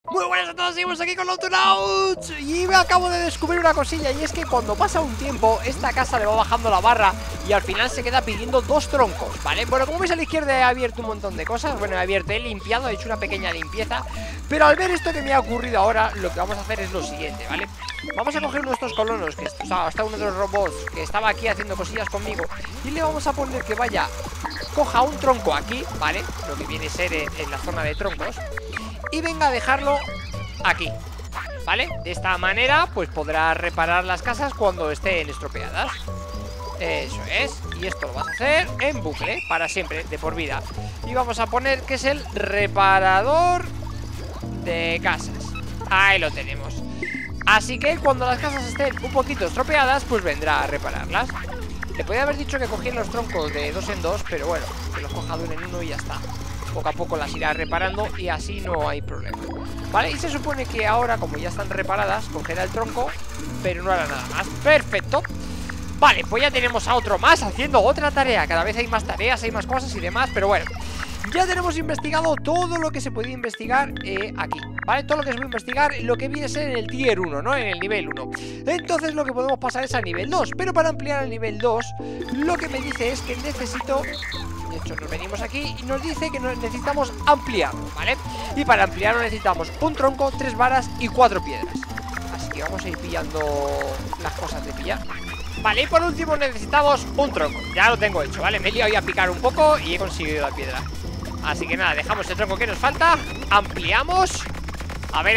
Muy buenas a todos, seguimos aquí con Autonauts. Y me acabo de descubrir una cosilla, y es que cuando pasa un tiempo esta casa le va bajando la barra y al final se queda pidiendo 2 troncos, ¿vale? Bueno, como veis a la izquierda he abierto un montón de cosas. Bueno, he limpiado, he hecho una pequeña limpieza. Pero al ver esto que me ha ocurrido ahora, lo que vamos a hacer es lo siguiente, ¿vale? Vamos a coger nuestros colonos, que hasta uno de los robots que estaba aquí haciendo cosillas conmigo, y le vamos a poner que vaya, coja un tronco aquí, ¿vale? Lo que viene a ser en la zona de troncos, y venga a dejarlo aquí, ¿vale? De esta manera pues podrá reparar las casas cuando estén estropeadas. Eso es. Y esto lo vas a hacer en bucle, para siempre, de por vida. Y vamos a poner que es el reparador de casas. Ahí lo tenemos. Así que cuando las casas estén un poquito estropeadas, pues vendrá a repararlas. Le podía haber dicho que cogían los troncos de 2 en 2, pero bueno, que los coja de 1 en 1 y ya está. Poco a poco las irá reparando y así no hay problema, ¿vale? Y se supone que ahora, como ya están reparadas, cogerá el tronco, pero no hará nada más. ¡Perfecto! Vale, pues ya tenemos a otro más haciendo otra tarea. Cada vez hay más tareas, hay más cosas y demás, pero bueno, ya tenemos investigado todo lo que se podía investigar aquí, ¿vale? Todo lo que se puede investigar, lo que viene a ser en el tier 1, ¿no? En el nivel 1. Entonces lo que podemos pasar es a nivel 2. Pero para ampliar el nivel 2, lo que me dice es que necesito... De hecho, nos venimos aquí y nos dice que necesitamos ampliarlo, ¿vale? Y para ampliarlo necesitamos un tronco, 3 varas y 4 piedras. Así que vamos a ir pillando las cosas de pillar. Vale, y por último necesitamos un tronco. Ya lo tengo hecho, ¿vale? Me he liado a picar un poco y he conseguido la piedra. Así que nada, dejamos el tronco que nos falta. Ampliamos. A ver.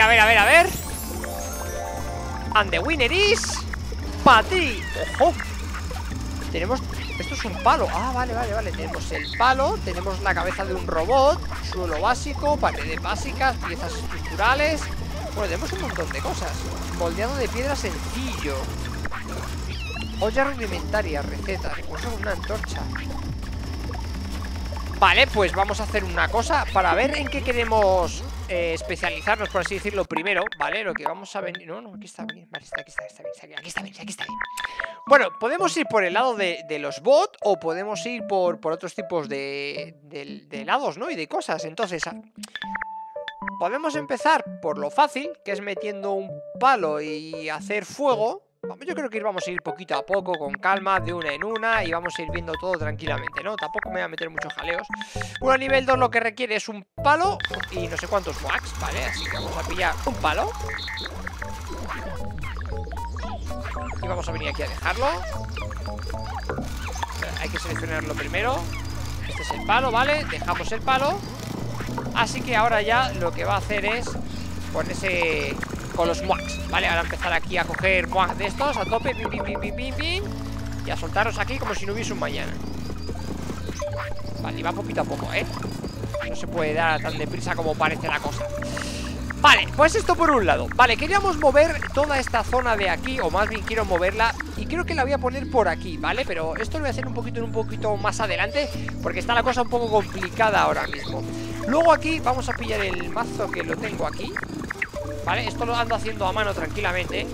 And the winner is Patri. ¡Ojo! Tenemos... Esto es un palo. Ah, vale. Tenemos el palo, tenemos la cabeza de un robot, suelo básico, paredes básicas, piezas estructurales. Bueno, tenemos un montón de cosas. Moldeado de piedra sencillo. Olla rudimentaria, recetas. Uso una antorcha. Vale, pues vamos a hacer una cosa para ver en qué queremos especializarnos, por así decirlo, primero, ¿vale? Lo que vamos a venir... No, aquí está bien. Vale, aquí está bien. Bueno, podemos ir por el lado de los bots o podemos ir por otros tipos de lados, ¿no? Y de cosas. Entonces, podemos empezar por lo fácil, que es metiendo un palo y hacer fuego. Yo creo que vamos a ir poquito a poco, con calma, de una en una, y vamos a ir viendo todo tranquilamente, ¿no? Tampoco me voy a meter muchos jaleos. Bueno, a nivel 2 lo que requiere es un palo y no sé cuántos wax, ¿vale? Así que vamos a pillar un palo y vamos a venir aquí a dejarlo. Hay que seleccionarlo primero. Este es el palo, ¿vale? Dejamos el palo. Así que ahora ya lo que va a hacer es ponerse con los muacs, ¿vale? Ahora empezar aquí a coger muacs de estos a tope, pim, y a soltarlos aquí como si no hubiese un mañana. Vale, y va poquito a poco, ¿eh? No se puede dar tan deprisa como parece la cosa. Vale, pues esto por un lado. Vale, queríamos mover toda esta zona de aquí, o más bien quiero moverla, y creo que la voy a poner por aquí, ¿vale? Pero esto lo voy a hacer un poquito más adelante, porque está la cosa un poco complicada ahora mismo. Luego aquí vamos a pillar el mazo que lo tengo aquí, ¿vale? Esto lo ando haciendo a mano tranquilamente.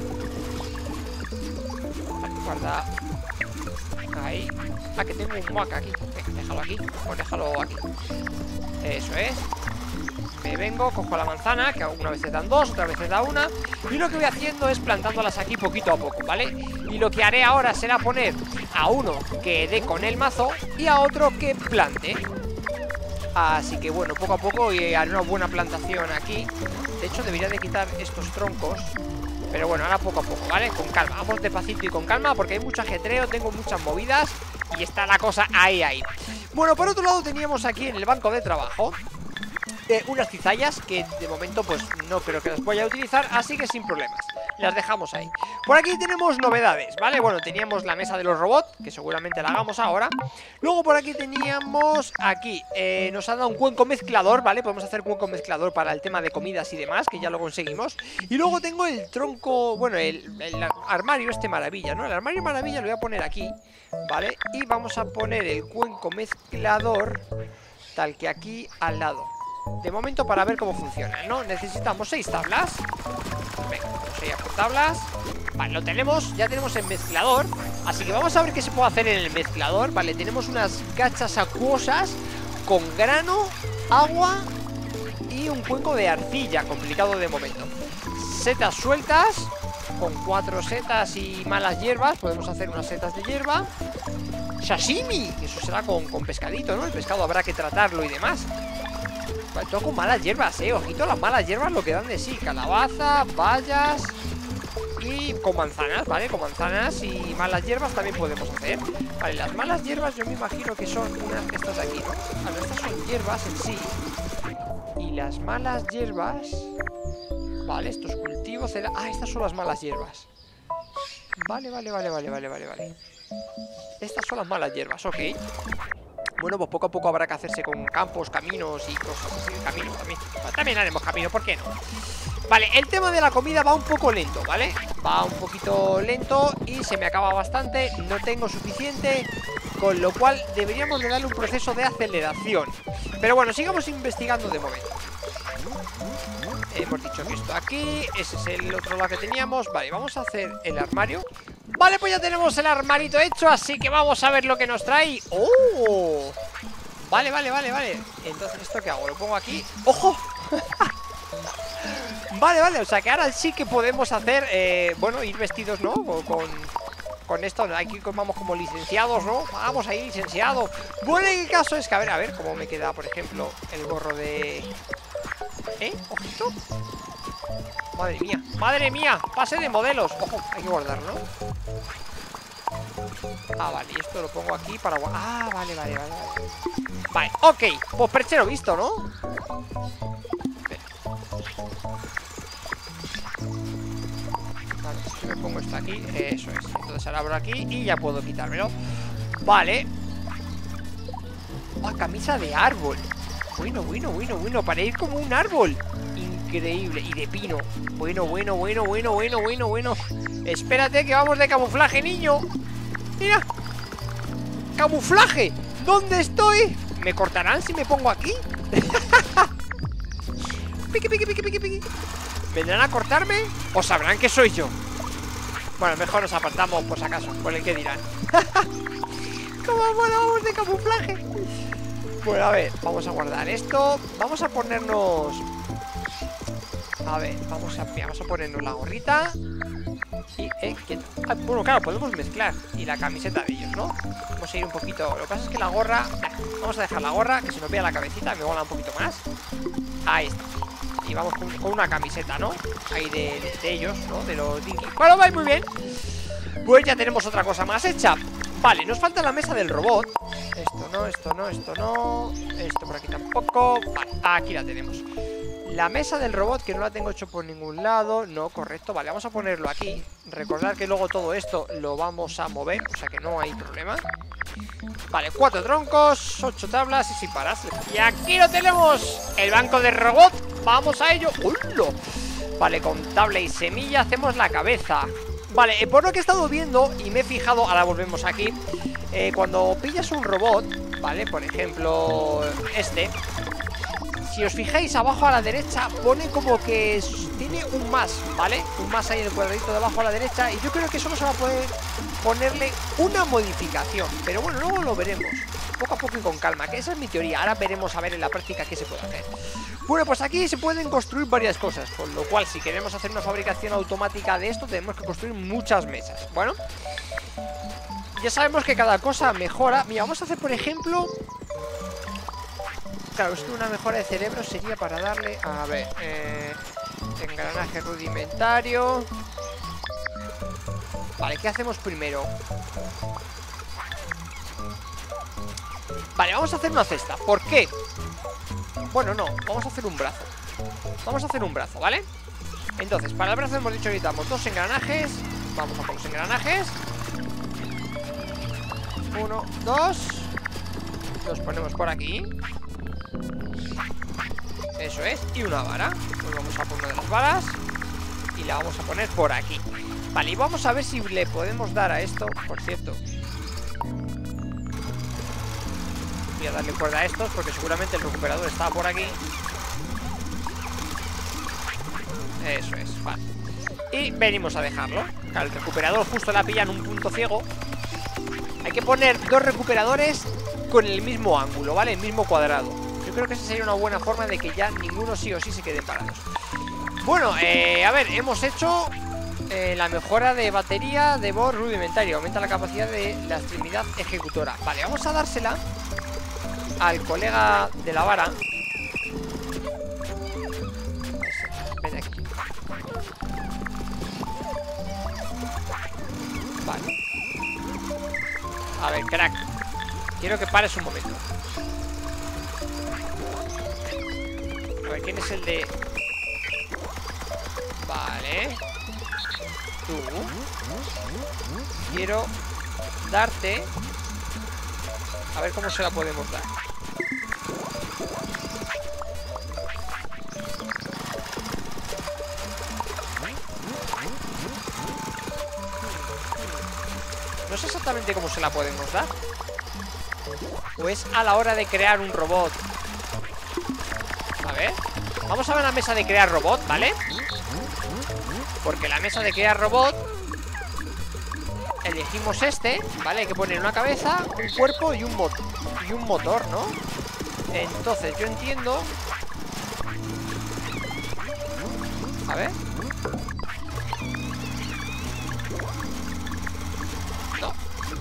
Vale, guarda. Ahí. Ah, que tengo un muac aquí. Venga, déjalo aquí. Pues déjalo aquí. Eso es. Me vengo, cojo la manzana, que algunas veces dan 2, otras veces da 1. Y lo que voy haciendo es plantándolas aquí poquito a poco, ¿vale? Y lo que haré ahora será poner a uno que dé con el mazo y a otro que plante. Así que bueno, poco a poco haré una buena plantación aquí. De hecho debería de quitar estos troncos, pero bueno, ahora poco a poco, ¿vale? Con calma, vamos despacito y con calma, porque hay mucho ajetreo, tengo muchas movidas y está la cosa ahí. Bueno, por otro lado teníamos aquí en el banco de trabajo unas cizallas que de momento pues no creo que las vaya a utilizar, así que sin problemas las dejamos ahí. Por aquí tenemos novedades, ¿vale? Bueno, teníamos la mesa de los robots, que seguramente la hagamos ahora. Luego por aquí teníamos aquí, nos ha dado un cuenco mezclador, ¿vale? Podemos hacer cuenco mezclador para el tema de comidas y demás, que ya lo conseguimos. Y luego tengo el tronco, bueno, el armario este maravilla, ¿no? El armario maravilla lo voy a poner aquí, ¿vale? Y vamos a poner el cuenco mezclador tal que aquí al lado. De momento para ver cómo funciona, ¿no? Necesitamos 6 tablas. Venga, vamos a ir a por tablas. Vale, lo tenemos, ya tenemos el mezclador. Así que vamos a ver qué se puede hacer en el mezclador. Vale, tenemos unas gachas acuosas con grano, agua y un cuenco de arcilla, complicado de momento. Setas sueltas. Con 4 setas y malas hierbas podemos hacer unas setas de hierba. Sashimi, eso será con pescadito, ¿no? El pescado habrá que tratarlo y demás. Vale, todo con malas hierbas, ojito, las malas hierbas lo que dan de sí. Calabaza, bayas y con manzanas, ¿vale? Con manzanas y malas hierbas también podemos hacer. Vale, las malas hierbas yo me imagino que son unas de estas de aquí, ¿no? Vale, estas son hierbas en sí. Y las malas hierbas... Vale, estos cultivos... Ah, estas son las malas hierbas. Vale. Estas son las malas hierbas, ok. Bueno, pues poco a poco habrá que hacerse con campos, caminos y cosas así. Caminos también. Bueno, también haremos camino, ¿por qué no? Vale, el tema de la comida va un poco lento, ¿vale? Va un poquito lento y se me acaba bastante. No tengo suficiente, con lo cual deberíamos de darle un proceso de aceleración. Pero bueno, sigamos investigando de momento. Hemos dicho que esto aquí, ese es el otro lado que teníamos. Vale, vamos a hacer el armario. Vale, pues ya tenemos el armarito hecho, así que vamos a ver lo que nos trae. ¡Oh! Vale. Entonces, ¿esto qué hago? Lo pongo aquí. ¡Ojo! Vale, o sea que ahora sí que podemos hacer, bueno, ir vestidos, ¿no? Con esto, aquí vamos como licenciados, ¿no? Vamos ahí, licenciado. Bueno, el caso es que, a ver cómo me queda, por ejemplo, el gorro de... ¿Ojito? Madre mía, pase de modelos. Ojo, hay que guardarlo. Ah, vale, y esto lo pongo aquí para guardar. Ah, vale. Vale, ok, pues perchero visto, ¿no? Vale, si me pongo esto aquí, eso es. Entonces ahora abro aquí y ya puedo quitármelo. Vale. Ah, camisa de árbol. Bueno, para ir como un árbol. Increíble, y de pino. Bueno. Espérate que vamos de camuflaje, niño. Mira. Camuflaje. ¿Dónde estoy? ¿Me cortarán si me pongo aquí? Piqui. ¿Vendrán a cortarme? ¿O sabrán que soy yo? Bueno, mejor nos apartamos por si acaso, por el que dirán. ¿Cómo volamos de camuflaje? Bueno, a ver, vamos a guardar esto. Vamos a ponernos... A ver, vamos a ponernos la gorrita. Y, bueno, claro, podemos mezclar. Y la camiseta de ellos, ¿no? Vamos a ir un poquito... Lo que pasa es que la gorra... Vamos a dejar la gorra, que se nos vea la cabecita. Me mola un poquito más. Ahí está. Y vamos con una camiseta, ¿no? Ahí de ellos, ¿no? De los Dinky. Bueno, va muy bien. Pues ya tenemos otra cosa más hecha. Vale, nos falta la mesa del robot. Esto no. Esto por aquí tampoco. Vale, aquí la tenemos. La mesa del robot, que no la tengo hecho por ningún lado. No, correcto, vale, vamos a ponerlo aquí. Recordad que luego todo esto lo vamos a mover, o sea que no hay problema. Vale, 4 troncos, 8 tablas y sin paras. Y aquí lo tenemos, el banco de robot. Vamos a ello. ¡Ulo! Vale, con tabla y semilla hacemos la cabeza. Vale, por lo que he estado viendo y me he fijado, ahora volvemos aquí. Cuando pillas un robot, vale, por ejemplo este, si os fijáis abajo a la derecha pone como que tiene un más, ¿vale? Un más ahí en el cuadradito de abajo a la derecha. Y yo creo que solo se va a poder ponerle una modificación. Pero bueno, luego lo veremos poco a poco y con calma, que esa es mi teoría. Ahora veremos a ver en la práctica qué se puede hacer. Bueno, pues aquí se pueden construir varias cosas, con lo cual si queremos hacer una fabricación automática de esto tenemos que construir muchas mesas. Bueno, ya sabemos que cada cosa mejora. Mira, vamos a hacer por ejemplo... Claro, es que una mejora de cerebro sería para darle... A ver, engranaje rudimentario. Vale, ¿qué hacemos primero? Vale, vamos a hacer una cesta. ¿Por qué? Bueno, no, vamos a hacer un brazo. Vamos a hacer un brazo, ¿vale? Entonces, para el brazo hemos dicho que necesitamos 2 engranajes. Vamos a por los engranajes. 1, 2. Los ponemos por aquí. Eso es, y una vara. Pues vamos a poner una de las varas y la vamos a poner por aquí. Vale, y vamos a ver si le podemos dar a esto. Por cierto, voy a darle cuerda a estos porque seguramente el recuperador estaba por aquí. Eso es, vale. Y venimos a dejarlo. Claro, el recuperador justo la pilla en un punto ciego. Hay que poner 2 recuperadores con el mismo ángulo, ¿vale? El mismo cuadrado. Yo Yo creo que esa sería una buena forma de que ya ninguno sí o sí se queden parados. Bueno, a ver, hemos hecho la mejora de batería de bot rudimentario. Aumenta la capacidad de la extremidad ejecutora. Vale, vamos a dársela al colega de la vara. Ven aquí. Vale. A ver, crack, quiero que pares un momento. A ver, ¿quién es el de...? Vale. Tú. Quiero darte... A ver cómo se la podemos dar. No sé exactamente cómo se la podemos dar. O es a la hora de crear un robot. A ver. Vamos a ver la mesa de crear robot, ¿vale? Porque la mesa de crear robot elegimos este, ¿vale? Hay que poner una cabeza, un cuerpo y un motor, ¿no? Entonces yo entiendo... A ver. No.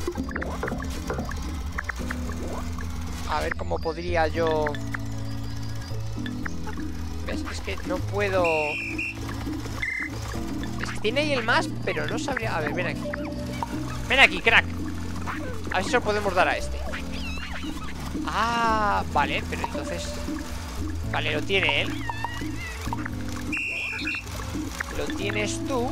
A ver cómo podría yo... ¿Ves? Es que no puedo... Es que tiene ahí el más, pero no sabría... A ver, ven aquí. Ven aquí, crack. A ver si se lo podemos dar a este. Ah, vale, pero entonces... Vale, lo tiene él. Lo tienes tú.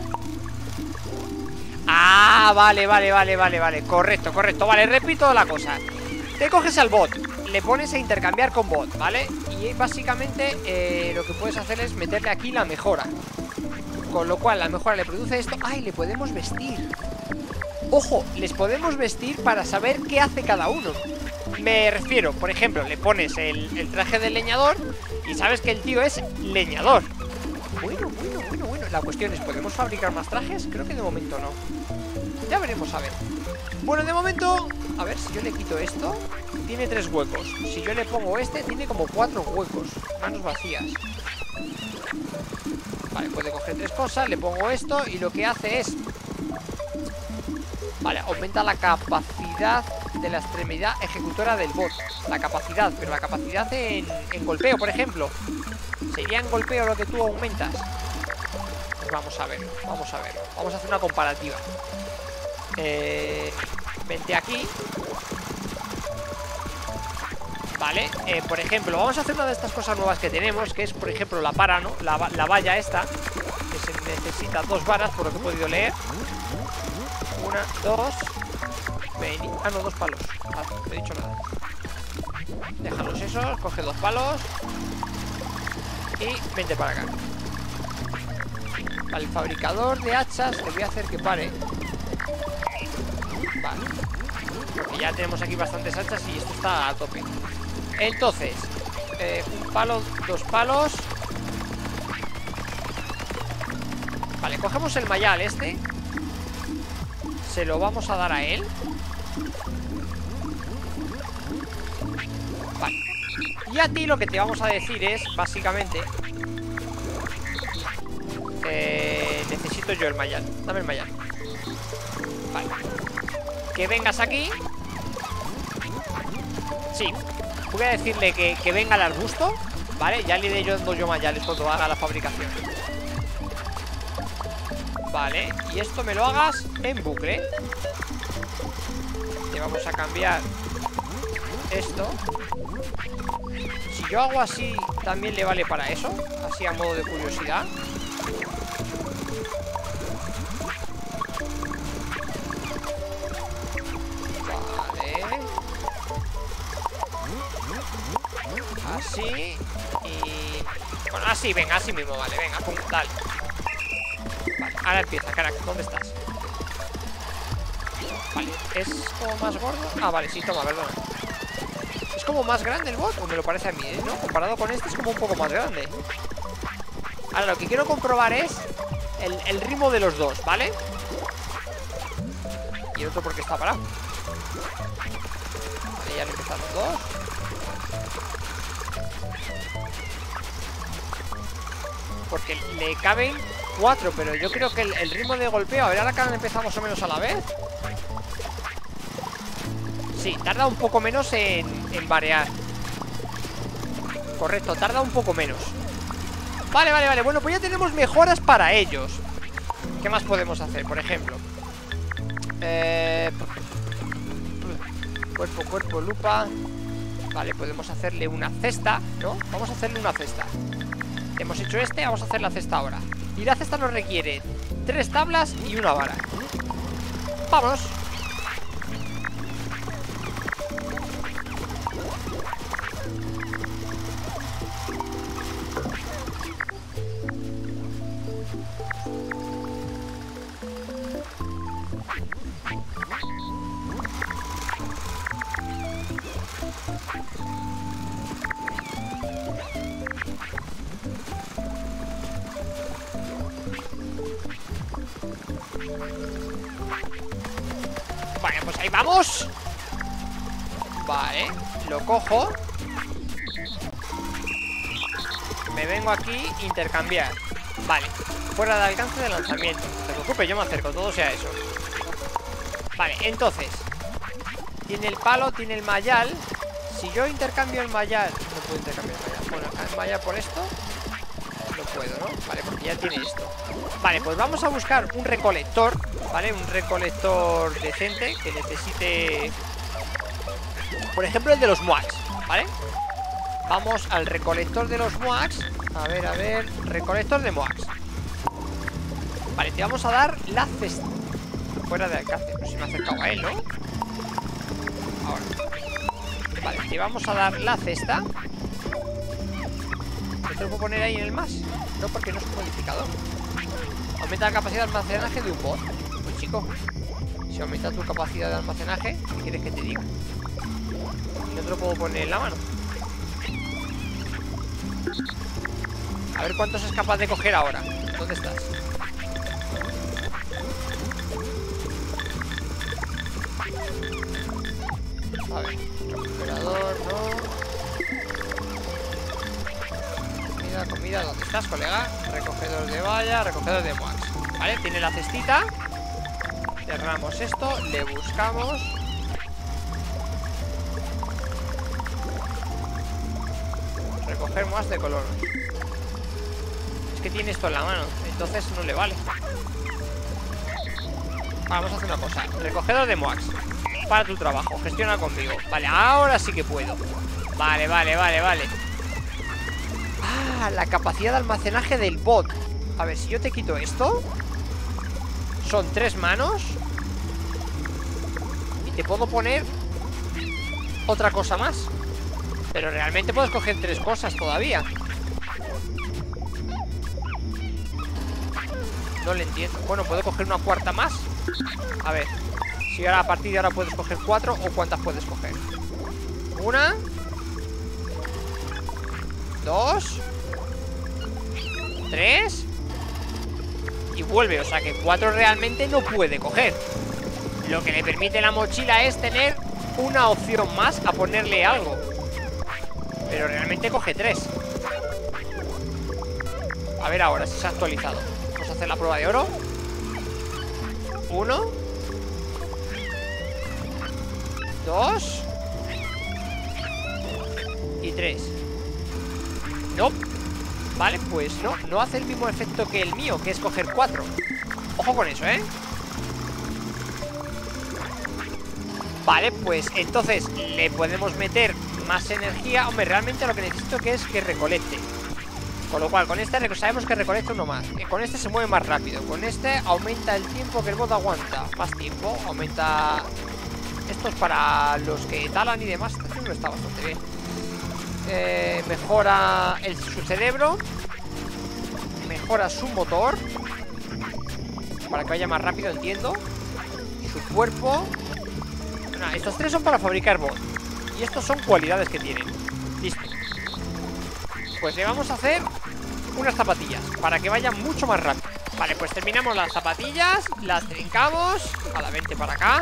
Ah, vale. Correcto. Vale, repito la cosa. Te coges al bot, le pones a intercambiar con bot, ¿vale? Y básicamente lo que puedes hacer es meterle aquí la mejora. Con lo cual la mejora le produce esto. ¡Ay, le podemos vestir! ¡Ojo! Les podemos vestir para saber qué hace cada uno. Me refiero, por ejemplo, le pones el traje del leñador y sabes que el tío es leñador. Bueno. La cuestión es, ¿podemos fabricar más trajes? Creo que de momento no. Ya veremos, a ver. Bueno, de momento, a ver, si yo le quito esto, tiene 3 huecos. Si yo le pongo este, tiene como 4 huecos. Manos vacías. Vale, puede coger 3 cosas, le pongo esto y lo que hace es... Vale, aumenta la capacidad de la extremidad ejecutora del bot. La capacidad, pero la capacidad en golpeo, por ejemplo. ¿Sería en golpeo lo que tú aumentas? Pues vamos a ver. Vamos a hacer una comparativa. Vente aquí. Vale, por ejemplo, vamos a hacer una de estas cosas nuevas que tenemos, que es, por ejemplo, la para, ¿no? La valla esta, que se necesita 2 varas, por lo que he podido leer. 1, 2. Ah, no, 2 palos. Ah, no he dicho nada. Déjalos esos, coge 2 palos y vente para acá. Vale, el fabricador de hachas, te voy a hacer que pare. Vale, porque ya tenemos aquí bastantes hachas y esto está a tope. Entonces, 1 palo, 2 palos. Vale, cogemos el mayal este. Se lo vamos a dar a él. Vale. Y a ti lo que te vamos a decir es, básicamente, necesito yo el mayal. Dame el mayal. Vale. Que vengas aquí. Sí. Voy a decirle que venga al arbusto. Vale, ya le iré yo dando yo mayales cuando haga la fabricación. Vale, y esto me lo hagas en bucle. Te vamos a cambiar esto. Si yo hago así, ¿también le vale para eso? Así a modo de curiosidad. Vale. Así. Y... bueno, así, venga, así mismo, vale, venga, pum, dale. Vale, ahora empieza, caraca, ¿dónde estás? Vale, ¿es como más gordo? Ah, vale, sí, toma, perdón. ¿Es como más grande el bot? O me lo parece a mí, ¿no? Comparado con este es como un poco más grande. Ahora, lo que quiero comprobar es el ritmo de los dos, ¿vale? Y el otro porque está parado. Vale, ya han empezado los dos. Porque le caben 4, pero yo creo que el ritmo de golpeo... A ver, ahora que han empezado más o menos a la vez. Sí, tarda un poco menos en variar. Correcto, tarda un poco menos. Vale, vale, vale. Bueno, pues ya tenemos mejoras para ellos. ¿Qué más podemos hacer? Por ejemplo, cuerpo, lupa. Vale, podemos hacerle una cesta, ¿no? Vamos a hacerle una cesta. Hemos hecho vamos a hacer la cesta ahora. Y la cesta nos requiere 3 tablas y una vara. ¡Vámonos! Vale, pues ahí vamos. Vale, lo cojo. Me vengo aquí, intercambiar. Vale, fuera de alcance de lanzamiento. No te preocupes, yo me acerco, todo sea eso. Vale, entonces tiene el palo, tiene el mayal. Si yo intercambio el mayal... No puedo intercambiar el mayal. Bueno, el mayal por esto no puedo, ¿no? Vale, porque ya tiene esto. Vale, pues vamos a buscar un recolector, ¿vale? Un recolector decente que necesite... Por ejemplo, el de los Moax, ¿vale? Vamos al recolector de los Moax. A ver, recolector de Moax. Vale, te vamos a dar la cesta. Fuera de alcance, pues si me he acercado a él, ¿no? Ahora. Vale, te vamos a dar la cesta. ¿No te lo puedo poner ahí en el más? No, porque no es un modificador. Aumenta la capacidad de almacenaje de un bot. Pues chico, si aumenta tu capacidad de almacenaje, ¿qué quieres que te diga? No te lo puedo poner en la mano. A ver cuántos es capaz de coger ahora. ¿Dónde estás? A ver, recuperador, no. Comida, ¿dónde estás, colega? Recogedor de valla, recogedor de Moax. Vale, tiene la cestita. Cerramos esto, le buscamos. Recoger Moax de color. Es que tiene esto en la mano, entonces no le vale. Vamos a hacer una cosa. Recogedor de Moax. Para tu trabajo, gestiona conmigo. Vale, ahora sí que puedo. Vale. Ah, la capacidad de almacenaje del bot. A ver, si yo te quito esto, son 3 manos. Y te puedo poner otra cosa más. Pero realmente puedes coger 3 cosas todavía. No le entiendo. Bueno, ¿puedo coger una cuarta más? A ver, si ahora a partir de ahora puedes coger 4, ¿o cuántas puedes coger? 1, 2, 3 y vuelve, o sea que 4 realmente no puede coger. Lo que le permite la mochila es tener una opción más a ponerle algo. Pero realmente coge 3. A ver ahora si se ha actualizado. Vamos a hacer la prueba de oro. 1, 2 y 3. No. Vale, pues no hace el mismo efecto que el mío, que es coger 4. Ojo con eso, ¿eh? Vale, pues entonces le podemos meter más energía. Hombre, realmente lo que necesito es que recolecte. Con lo cual, con este sabemos que recolecta uno más. Con este se mueve más rápido. Con este aumenta el tiempo que el bot aguanta. Más tiempo, aumenta. Esto es para los que talan y demás. Este está bastante bien. Mejora su cerebro. Mejora su motor para que vaya más rápido, entiendo. Su cuerpo. Nah, estos 3 son para fabricar bot. Y estos son cualidades que tienen. Listo. Pues le vamos a hacer unas zapatillas para que vayan mucho más rápido. Vale, pues terminamos las zapatillas. Las trincamos. A la 20 para acá.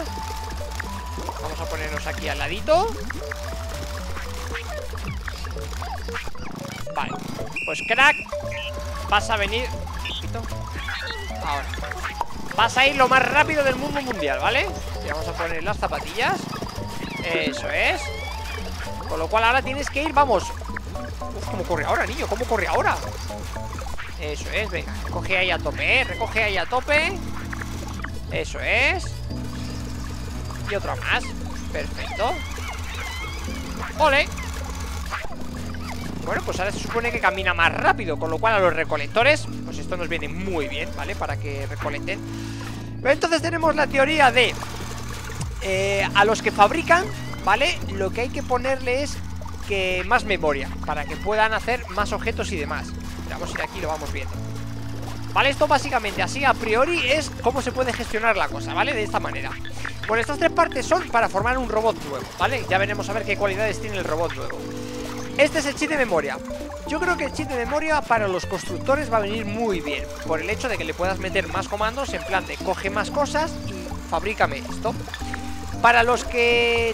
Vamos a ponernos aquí al ladito. Vale, pues crack, vas a venir. Ahora vas a ir lo más rápido del mundo mundial, ¿vale? Y vamos a poner las zapatillas. Eso es. Con lo cual ahora tienes que ir, vamos. Uf, ¿cómo corre ahora, niño? ¿Cómo corre ahora? Eso es, venga, recoge ahí a tope, recoge ahí a tope. Eso es. Y otra más. Perfecto. ¡Ole! Bueno, pues ahora se supone que camina más rápido, con lo cual a los recolectores, pues esto nos viene muy bien, ¿vale? Para que recolecten. Pero entonces tenemos la teoría de a los que fabrican, ¿vale? Lo que hay que ponerle es que más memoria, para que puedan hacer más objetos y demás. Vamos a ir aquí y lo vamos viendo. Vale, esto básicamente así a priori es cómo se puede gestionar la cosa, ¿vale? De esta manera. Bueno, estas tres partes son para formar un robot nuevo, ¿vale? Ya veremos a ver qué cualidades tiene el robot nuevo. Este es el chip de memoria. Yo creo que el chip de memoria para los constructores va a venir muy bien, por el hecho de que le puedas meter más comandos en plan de coge más cosas y fabrícame esto. Para los que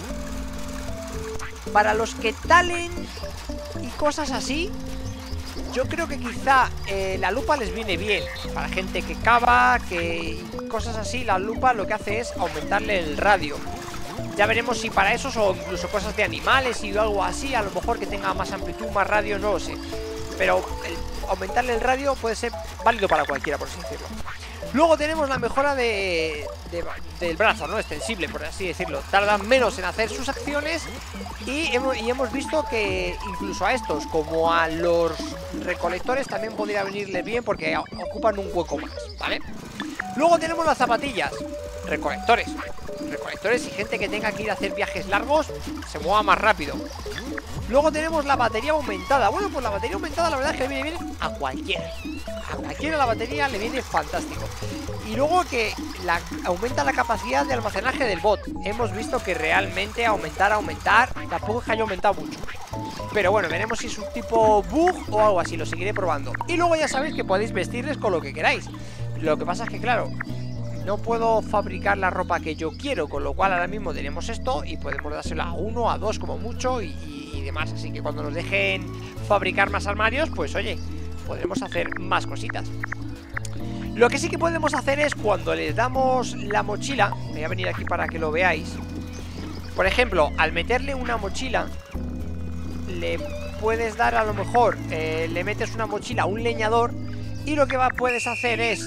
talen y cosas así, yo creo que quizá la lupa les viene bien. Para gente que cava, que cosas así, la lupa lo que hace es aumentarle el radio. Ya veremos si para eso o incluso cosas de animales y algo así, a lo mejor que tenga más amplitud, más radio, no lo sé. Pero aumentarle el radio puede ser válido para cualquiera, por así decirlo. Luego tenemos la mejora del brazo, ¿no? Extensible, por así decirlo. Tardan menos en hacer sus acciones y hemos visto que incluso a estos, como a los recolectores, también podría venirles bien porque ocupan un hueco más, ¿vale? Luego tenemos las zapatillas. Recolectores y gente que tenga que ir a hacer viajes largos, se mueva más rápido. Luego tenemos la batería aumentada. Bueno, pues la batería aumentada la verdad es que le viene bien a cualquiera. A cualquiera la batería le viene fantástico. Y luego que aumenta la capacidad de almacenaje del bot. Hemos visto que realmente aumentar, tampoco es que haya aumentado mucho. Pero bueno, veremos si es un tipo bug o algo así, lo seguiré probando. Y luego ya sabéis que podéis vestirles con lo que queráis. Lo que pasa es que claro, no puedo fabricar la ropa que yo quiero, con lo cual ahora mismo tenemos esto y podemos dárselo a 1, a 2 como mucho y demás. Así que cuando nos dejen fabricar más armarios, pues oye, podremos hacer más cositas. Lo que sí que podemos hacer es cuando les damos la mochila, voy a venir aquí para que lo veáis. Por ejemplo, al meterle una mochila, le puedes dar a lo mejor, le metes una mochila a un leñador y lo que puedes hacer es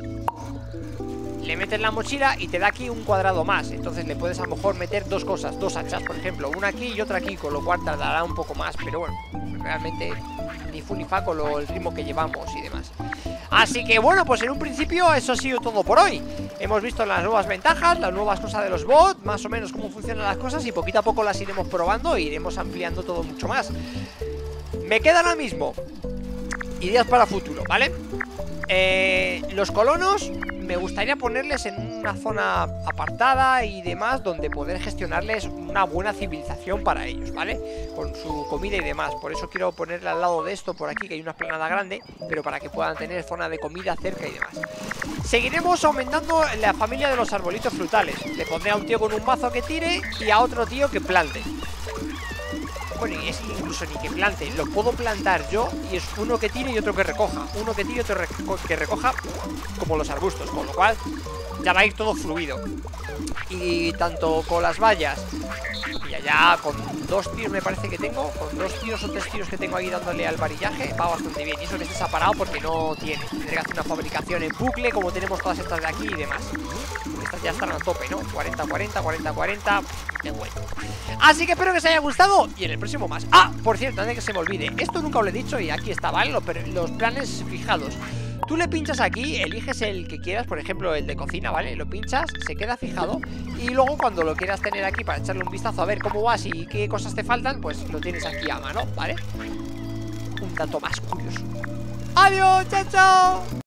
le metes la mochila y te da aquí un cuadrado más. Entonces le puedes a lo mejor meter dos cosas, dos hachas, por ejemplo, una aquí y otra aquí, con lo cual tardará un poco más. Pero bueno, realmente ni fu ni fa con el ritmo que llevamos y demás. Así que bueno, pues en un principio eso ha sido todo por hoy. Hemos visto las nuevas ventajas, las nuevas cosas de los bots, más o menos cómo funcionan las cosas, y poquito a poco las iremos probando e iremos ampliando todo mucho más. Me quedan ahora mismo ideas para futuro, ¿vale? Los colonos me gustaría ponerles en una zona apartada y demás, donde poder gestionarles una buena civilización para ellos, ¿vale? Con su comida y demás. Por eso quiero ponerle al lado de esto, por aquí, que hay una esplanada grande, pero para que puedan tener zona de comida cerca y demás. Seguiremos aumentando la familia de los arbolitos frutales. Le pondré a un tío con un mazo que tire y a otro tío que plante. Bueno, y es que incluso ni que plante, lo puedo plantar yo y es uno que tire y otro que recoja. Uno que tire y otro que recoja, como los arbustos, con lo cual ya va a ir todo fluido. Y tanto con las vallas y allá con 2 tíos me parece que tengo, con 2 tíos o 3 tíos que tengo ahí dándole al varillaje, va bastante bien. Y eso que se ha parado porque no tiene. Tendré que hacer una fabricación en bucle como tenemos todas estas de aquí y demás. Estas ya están a tope, ¿no? 40, 40, 40, 40. De vuelta. Así que espero que os haya gustado y en el próximo más. Ah, por cierto, antes de que se me olvide, esto nunca os lo he dicho y aquí está, ¿vale? Los planes fijados. Tú le pinchas aquí, eliges el que quieras, por ejemplo el de cocina, ¿vale? Lo pinchas, se queda fijado y luego cuando lo quieras tener aquí para echarle un vistazo a ver cómo vas y qué cosas te faltan, pues lo tienes aquí a mano, ¿vale? Un dato más curioso. ¡Adiós! ¡Chao, chao!